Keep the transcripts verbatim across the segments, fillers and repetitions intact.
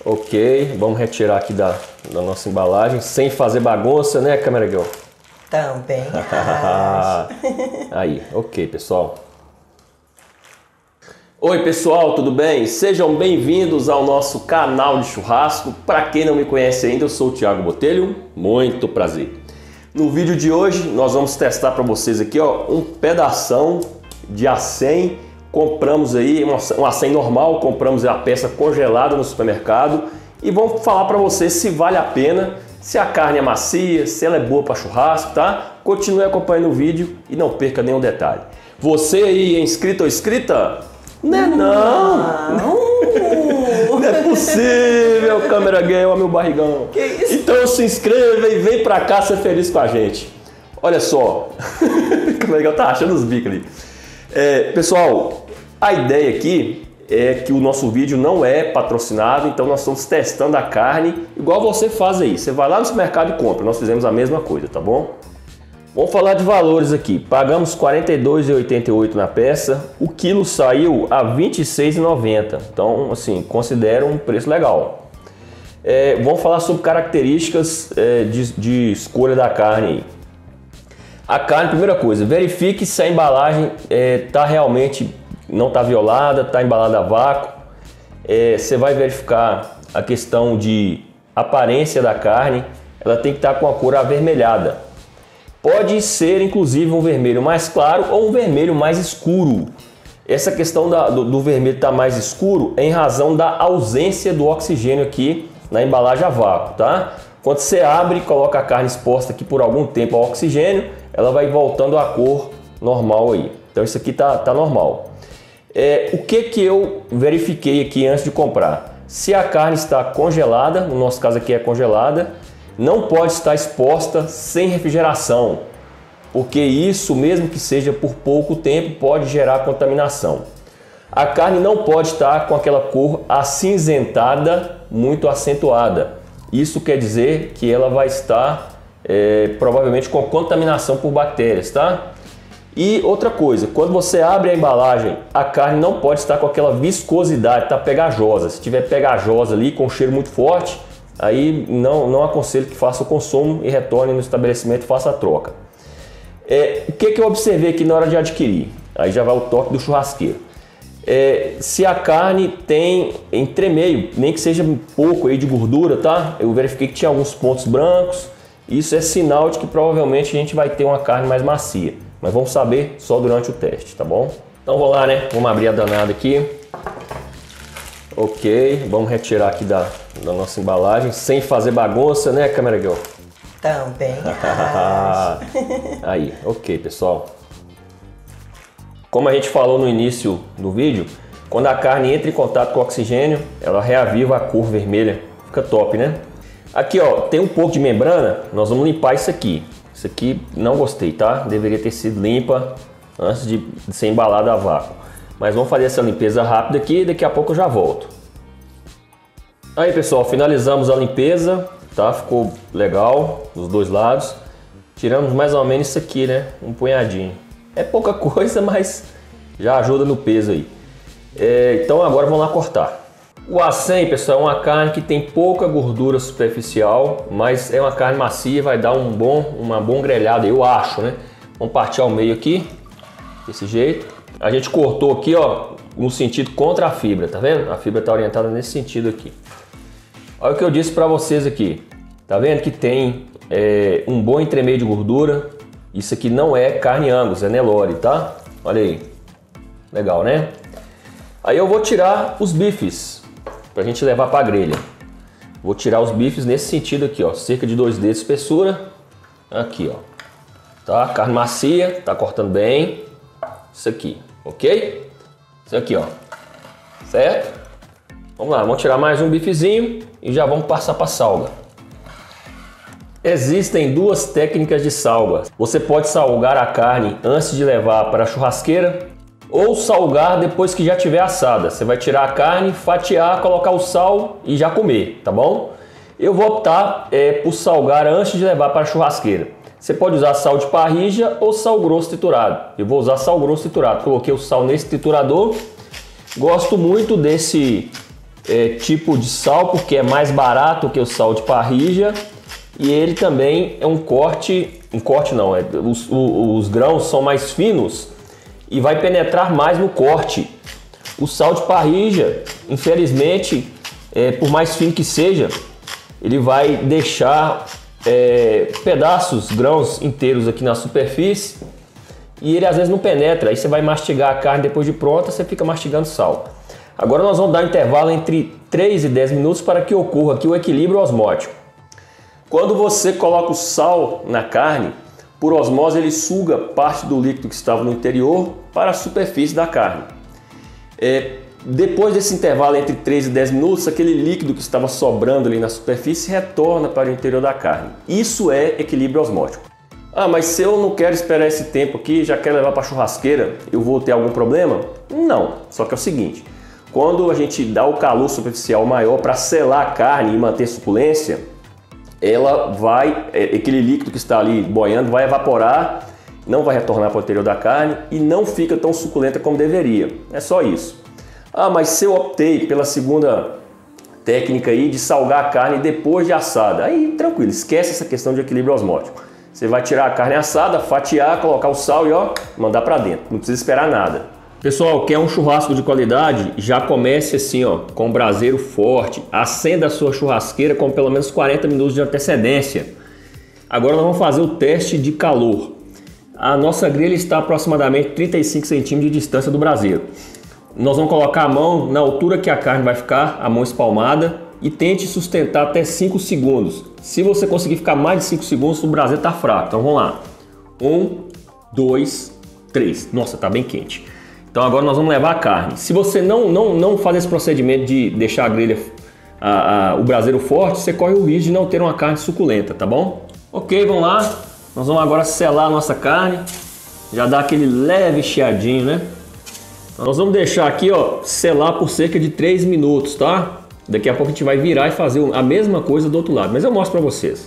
Ok, vamos retirar aqui da, da nossa embalagem, sem fazer bagunça, né, Câmera Girl? Também. Aí, ok, pessoal. Oi, pessoal, tudo bem? Sejam bem-vindos ao nosso canal de churrasco. Para quem não me conhece ainda, eu sou o Thiago Botelho, muito prazer. No vídeo de hoje, nós vamos testar para vocês aqui, ó, um pedação de acém. Compramos aí um acém normal, compramos a peça congelada no supermercado e vamos falar para vocês se vale a pena, se a carne é macia, se ela é boa para churrasco, tá? Continue acompanhando o vídeo e não perca nenhum detalhe. Você aí é inscrito ou inscrita? Não é não! Não, não é possível, Câmera Girl, meu barrigão. Que isso? Então se inscreva e vem pra cá ser feliz com a gente. Olha só, Câmera Girl tá achando os bicos ali. É, pessoal, a ideia aqui é que o nosso vídeo não é patrocinado, então nós estamos testando a carne igual você faz aí. Você vai lá no supermercado e compra, nós fizemos a mesma coisa, tá bom? Vamos falar de valores aqui. Pagamos quarenta e dois reais e oitenta e oito centavos na peça, o quilo saiu a vinte e seis reais e noventa centavos, então assim, considera um preço legal. É, vamos falar sobre características é, de, de escolha da carne aí. A carne, primeira coisa, verifique se a embalagem está é, realmente, não está violada, está embalada a vácuo. É, você vai verificar a questão de aparência da carne, ela tem que estar tá com a cor avermelhada. Pode ser inclusive um vermelho mais claro ou um vermelho mais escuro. Essa questão da, do, do vermelho estar tá mais escuro é em razão da ausência do oxigênio aqui na embalagem a vácuo, tá? Quando você abre e coloca a carne exposta aqui por algum tempo ao oxigênio, ela vai voltando à cor normal aí. Então isso aqui tá, tá normal. É, o que que eu verifiquei aqui antes de comprar? Se a carne está congelada, no nosso caso aqui é congelada, não pode estar exposta sem refrigeração, porque isso, mesmo que seja por pouco tempo, pode gerar contaminação. A carne não pode estar com aquela cor acinzentada, muito acentuada. Isso quer dizer que ela vai estar é, provavelmente com contaminação por bactérias, tá? E outra coisa, quando você abre a embalagem, a carne não pode estar com aquela viscosidade, tá pegajosa. Se tiver pegajosa ali, com cheiro muito forte, aí não, não aconselho que faça o consumo e retorne no estabelecimento e faça a troca. É, o que, que eu observei aqui na hora de adquirir? Aí já vai o toque do churrasqueiro. É, se a carne tem entremeio, nem que seja um pouco aí de gordura, tá? Eu verifiquei que tinha alguns pontos brancos. Isso é sinal de que provavelmente a gente vai ter uma carne mais macia. Mas vamos saber só durante o teste, tá bom? Então vamos lá, né? Vamos abrir a danada aqui. Ok, vamos retirar aqui da, da nossa embalagem, sem fazer bagunça, né, Câmera Girl? Também. Aí, ok, pessoal. Como a gente falou no início do vídeo, quando a carne entra em contato com o oxigênio, ela reaviva a cor vermelha. Fica top, né? Aqui, ó, tem um pouco de membrana, nós vamos limpar isso aqui. Isso aqui não gostei, tá? Deveria ter sido limpa antes de, de ser embalada a vácuo. Mas vamos fazer essa limpeza rápida aqui e daqui a pouco eu já volto. Aí, pessoal, finalizamos a limpeza, tá? Ficou legal dos dois lados. Tiramos mais ou menos isso aqui, né? Um punhadinho. É pouca coisa, mas já ajuda no peso aí. É, então agora vamos lá cortar. O acém, pessoal, é uma carne que tem pouca gordura superficial, mas é uma carne macia, vai dar um bom, uma bom grelhada, eu acho, né? Vamos partir ao meio aqui, desse jeito. A gente cortou aqui, ó, no sentido contra a fibra, tá vendo? A fibra está orientada nesse sentido aqui. Olha o que eu disse para vocês aqui. Tá vendo que tem é, um bom entremeio de gordura. Isso aqui não é carne Angus, é Nelore, tá? Olha aí. Legal, né? Aí eu vou tirar os bifes pra gente levar pra grelha. Vou tirar os bifes nesse sentido aqui, ó. Cerca de dois dedos de espessura. Aqui, ó. Tá? Carne macia, tá cortando bem. Isso aqui, ok? Isso aqui, ó. Certo? Vamos lá, vamos tirar mais um bifezinho e já vamos passar pra salga. Existem duas técnicas de salga. Você pode salgar a carne antes de levar para a churrasqueira ou salgar depois que já tiver assada. Você vai tirar a carne, fatiar, colocar o sal e já comer, tá bom? Eu vou optar é, por salgar antes de levar para a churrasqueira. Você pode usar sal de parrilla ou sal grosso triturado. Eu vou usar sal grosso triturado. Coloquei o sal nesse triturador. Gosto muito desse é, tipo de sal, porque é mais barato que o sal de parrilla, e ele também é um corte, um corte não, é, os, os, os grãos são mais finos e vai penetrar mais no corte. O sal de parrilla, infelizmente, é, por mais fino que seja, ele vai deixar é, pedaços, grãos inteiros aqui na superfície, e ele às vezes não penetra. Aí você vai mastigar a carne depois de pronta, você fica mastigando sal. Agora nós vamos dar um intervalo entre três e dez minutos para que ocorra aqui o equilíbrio osmótico. Quando você coloca o sal na carne, por osmose ele suga parte do líquido que estava no interior para a superfície da carne. É, depois desse intervalo entre três e dez minutos, aquele líquido que estava sobrando ali na superfície retorna para o interior da carne. Isso é equilíbrio osmótico. Ah, mas se eu não quero esperar esse tempo aqui, já quero levar para a churrasqueira, eu vou ter algum problema? Não, só que é o seguinte, quando a gente dá o calor superficial maior para selar a carne e manter suculência, ela vai, aquele líquido que está ali boiando vai evaporar, não vai retornar para o interior da carne e não fica tão suculenta como deveria. É só isso. Ah, mas se eu optei pela segunda técnica aí de salgar a carne depois de assada, aí tranquilo, esquece essa questão de equilíbrio osmótico. Você vai tirar a carne assada, fatiar, colocar o sal e ó, mandar para dentro. Não precisa esperar nada. Pessoal, quer um churrasco de qualidade? Já comece assim, ó, com o braseiro forte. Acenda a sua churrasqueira com pelo menos quarenta minutos de antecedência. Agora nós vamos fazer o teste de calor. A nossa grelha está a aproximadamente trinta e cinco centímetros de distância do braseiro. Nós vamos colocar a mão na altura que a carne vai ficar, a mão espalmada, e tente sustentar até cinco segundos. Se você conseguir ficar mais de cinco segundos, o braseiro está fraco. Então vamos lá. um, dois, três. Nossa, está bem quente. Então agora nós vamos levar a carne. Se você não, não, não faz esse procedimento de deixar a grelha, a, a, o braseiro forte, você corre o risco de não ter uma carne suculenta, tá bom? Ok, vamos lá. Nós vamos agora selar a nossa carne. Já dá aquele leve chiadinho, né? Então, nós vamos deixar aqui, ó, selar por cerca de três minutos, tá? Daqui a pouco a gente vai virar e fazer a mesma coisa do outro lado, mas eu mostro para vocês.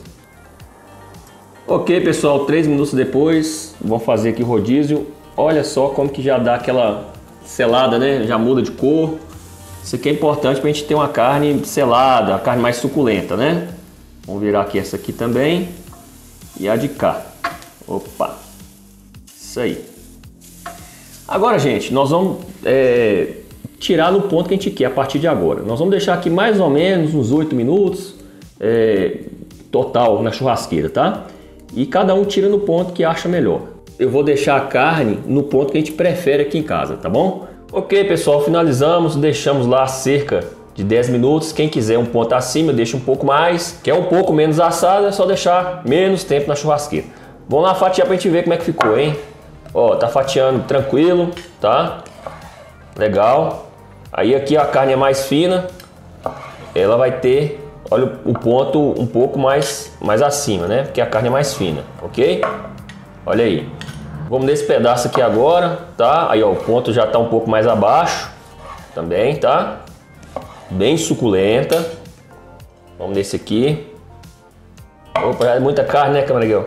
Ok, pessoal, três minutos depois, vamos fazer aqui o rodízio. Olha só como que já dá aquela selada, né? Já muda de cor. Isso aqui é importante para a gente ter uma carne selada, a carne mais suculenta, né? Vamos virar aqui essa aqui também. E a de cá. Opa! Isso aí. Agora, gente, nós vamos é, tirar no ponto que a gente quer a partir de agora. Nós vamos deixar aqui mais ou menos uns oito minutos é, total na churrasqueira, tá? E cada um tira no ponto que acha melhor. Eu vou deixar a carne no ponto que a gente prefere aqui em casa, tá bom? Ok, pessoal, finalizamos, deixamos lá cerca de dez minutos. Quem quiser um ponto acima, deixa um pouco mais. Quer um pouco menos assado, é só deixar menos tempo na churrasqueira. Vamos lá fatiar pra gente ver como é que ficou, hein? Ó, tá fatiando tranquilo, tá? Legal. Aí aqui a carne é mais fina, ela vai ter, olha o ponto um pouco mais, mais acima, né? Porque a carne é mais fina, ok? Olha aí. Vamos nesse pedaço aqui agora, tá? Aí ó, o ponto já tá um pouco mais abaixo também, tá? Bem suculenta. Vamos nesse aqui. Opa, é muita carne, né, Camarguel?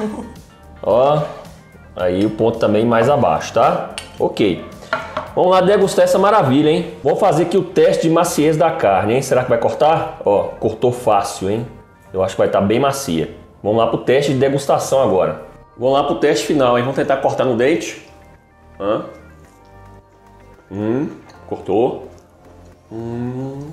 Ó, aí o ponto também mais abaixo, tá? Ok. Vamos lá degustar essa maravilha, hein? Vamos fazer aqui o teste de maciez da carne, hein? Será que vai cortar? Ó, cortou fácil, hein? Eu acho que vai estar bem macia. Vamos lá pro teste de degustação agora. Vamos lá pro teste final, hein? Vamos tentar cortar no dente. Hã? Hum, cortou. Hum.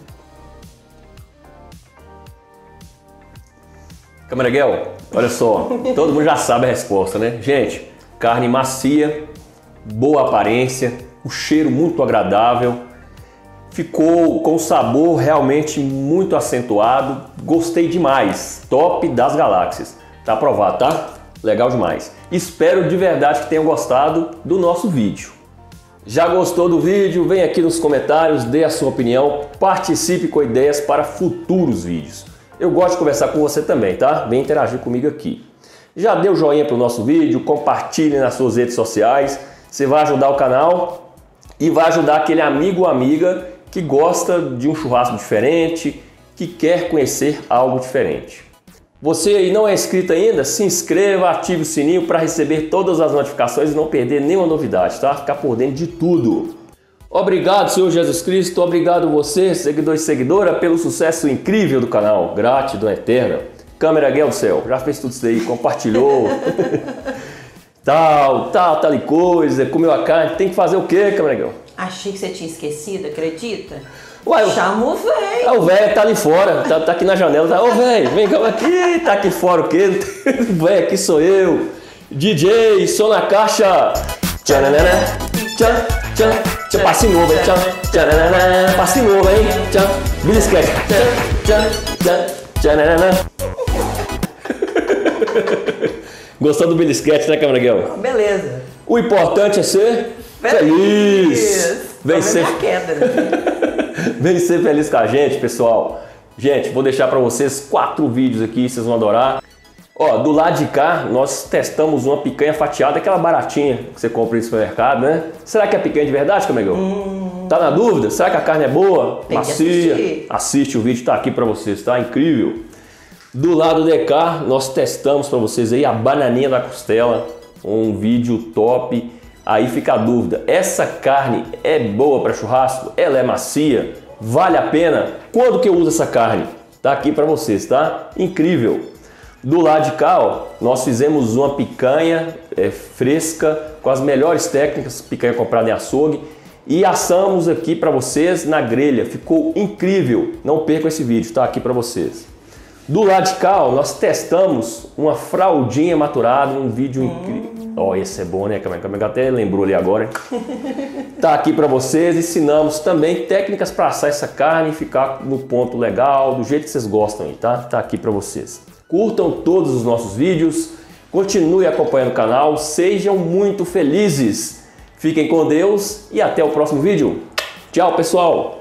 Camarguel, olha só, todo mundo já sabe a resposta, né? Gente, carne macia, boa aparência, o cheiro muito agradável, ficou com o sabor realmente muito acentuado, gostei demais, top das galáxias. Tá aprovado, tá? Legal demais. Espero de verdade que tenham gostado do nosso vídeo. Já gostou do vídeo? Vem aqui nos comentários, dê a sua opinião, participe com ideias para futuros vídeos. Eu gosto de conversar com você também, tá? Vem interagir comigo aqui. Já deu joinha para o nosso vídeo, compartilhe nas suas redes sociais, você vai ajudar o canal e vai ajudar aquele amigo ou amiga que gosta de um churrasco diferente, que quer conhecer algo diferente. Você aí não é inscrito ainda? Se inscreva, ative o sininho para receber todas as notificações e não perder nenhuma novidade, tá? Ficar por dentro de tudo. Obrigado, Senhor Jesus Cristo. Obrigado você, seguidor e seguidora, pelo sucesso incrível do canal. Gratidão eterna. Câmera Guel do céu, já fez tudo isso aí, compartilhou. tal, tal, tal e coisa, comeu a carne. Tem que fazer o quê, Câmera Guel? Achei que você tinha esquecido, acredita? Ué, chama o velho. Ah, o velho tá ali fora, tá, tá aqui na janela. Tá, ô velho, vem cá aqui, tá aqui fora o quê? O velho aqui sou eu. D J, som na caixa. Tchananana, tchan, tchan, tchan, passe novo, hein? Tchan, tchananana, passe novo, hein? Tchan, belisquete. Tchan, tchan, tchananana. Gostou do belisquete, né, Câmera Guel? Beleza. O importante é ser feliz. feliz. Vem ser... queda, né? Vem ser feliz com a gente, pessoal. Gente, vou deixar para vocês quatro vídeos aqui, vocês vão adorar. Ó, do lado de cá, nós testamos uma picanha fatiada, aquela baratinha que você compra no supermercado, né? Será que é picanha de verdade, Câmera Guel? Hum. Tá na dúvida? Será que a carne é boa? Tem macia? Assiste, o vídeo tá aqui para vocês, tá? Incrível. Do lado de cá, nós testamos para vocês aí a bananinha da costela, um vídeo top. Aí fica a dúvida, essa carne é boa para churrasco? Ela é macia? Vale a pena? Quando que eu uso essa carne? Tá aqui para vocês, tá? Incrível! Do lado de cá, ó, nós fizemos uma picanha é, fresca, com as melhores técnicas, picanha comprada em açougue, e assamos aqui para vocês na grelha. Ficou incrível! Não percam esse vídeo, tá aqui para vocês. Do lado de cá, ó, nós testamos uma fraldinha maturada, um vídeo incrível. Ó, oh, esse é bom, né? Câmera Guel até lembrou ali agora. Tá aqui para vocês. Ensinamos também técnicas para assar essa carne e ficar no ponto legal, do jeito que vocês gostam, tá? Tá aqui para vocês. Curtam todos os nossos vídeos, continue acompanhando o canal, sejam muito felizes. Fiquem com Deus e até o próximo vídeo. Tchau, pessoal!